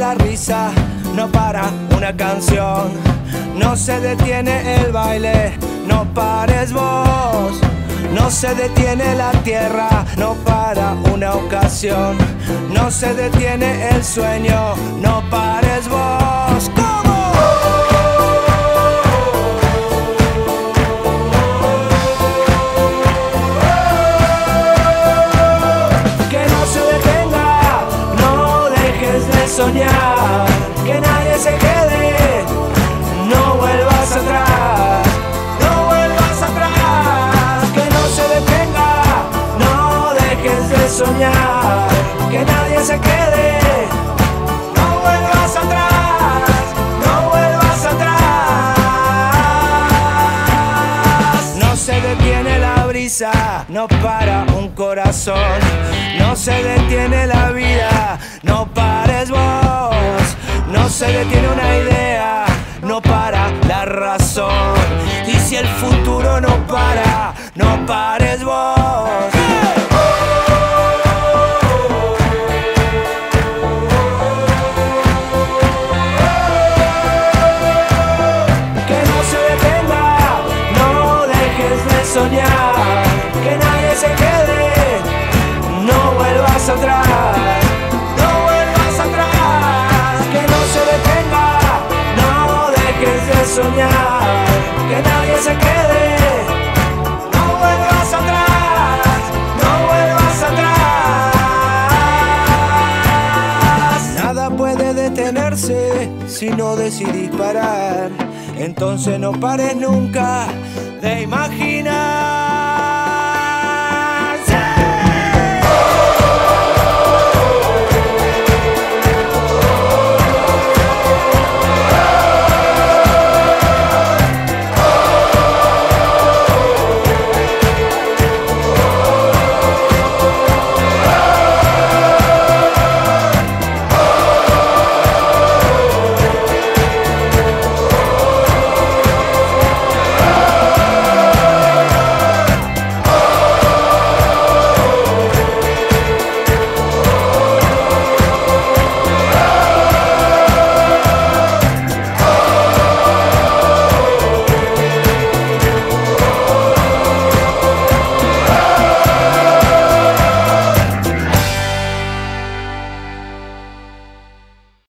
la risa, no para una canción. No se detiene el baile, no pares vos. No se detiene la tierra, no para una ocasión. No se detiene el sueño, no pares vos. ¿Cómo? Que no se detenga, no dejes de soñar. Que nadie se quede, no vuelvas atrás. No vuelvas atrás. Que no se detenga, no dejes de soñar. Que nadie se quede, no vuelvas atrás. No vuelvas atrás. No se detiene la brisa, no para un corazón. No se detiene la vida, no pares vos. No se detiene una idea, no para la razón. Y si el futuro no para, no pares vos. Que no se detenga, no dejes de soñar. Que nadie se quede, no vuelvas atrás. No vuelvas atrás. Que no se detenga, no dejes de soñar. Que nadie se quede, no vuelvas atrás. No vuelvas atrás. Nada puede detenerse si no decidís parar. Entonces no pares nunca de imaginar.